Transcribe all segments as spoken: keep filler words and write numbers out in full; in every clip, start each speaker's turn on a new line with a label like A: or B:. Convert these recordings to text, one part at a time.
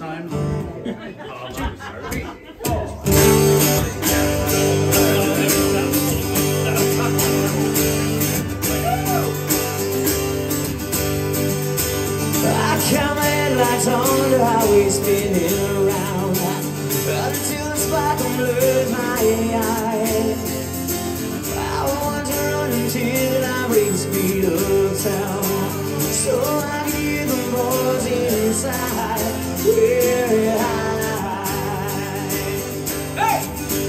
A: times.
B: I count my headlights on the highway spinning around until the sparkle blurs my eyes. I want to run until I break the speed of sound, so I can hear the voice inside. Very high. Hey!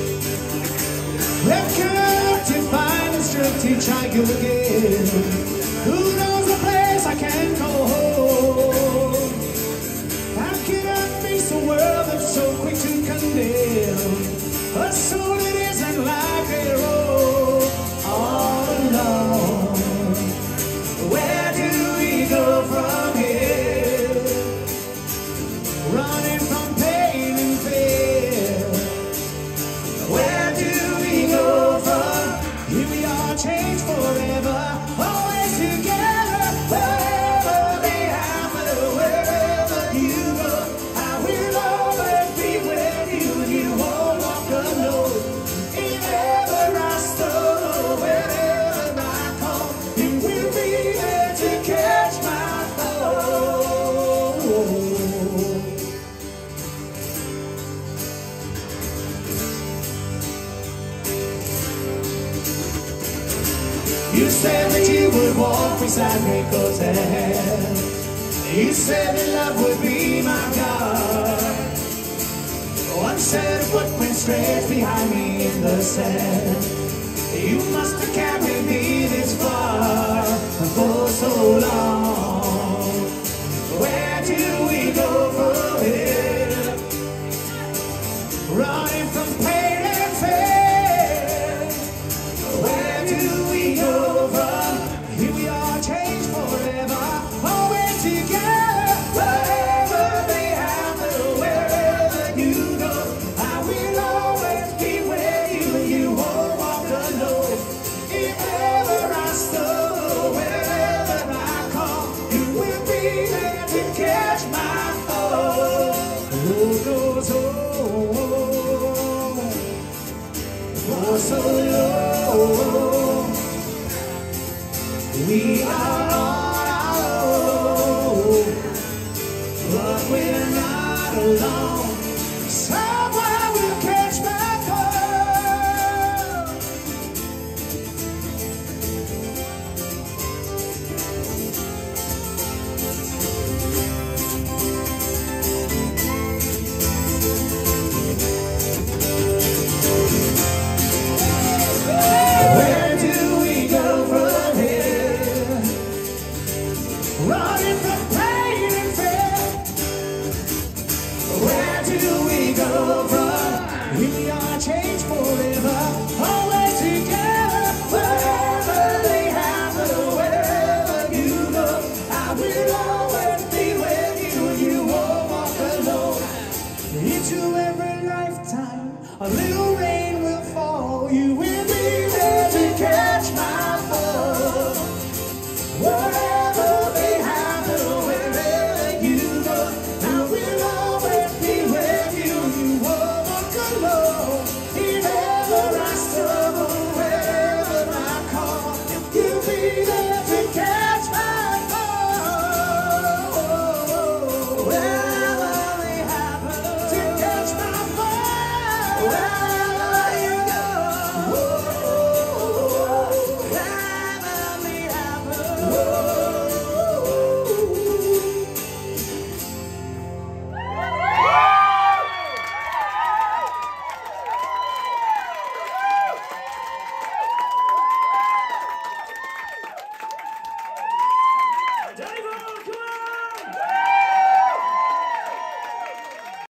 B: Let collective find the strength to try again. Who knows a place I can go home? How can I face a world that's so quick to condemn a soul that isn't like their own? All alone, where do we go from here? Running from pain and fear. Where do we go from here? We are changed forever, always together, wherever may happen, wherever you go. I will always be with you, and you won't walk alone. If ever I stumble, wherever I come, you will be there to catch my fall. You said that you would walk beside me close at hand. You said that love would be my God. One set of footprints straight behind me in the sand. You must have carried me this far for so long. Where do we go from here? Running from pain and fear. Where do we go from here? We are changed forever, always together, wherever may happen, wherever you go. I will always be with you, and you won't walk alone. If ever I stumble, wherever I come, you will be there to catch my fall. Who goes home? Oh, so low. We are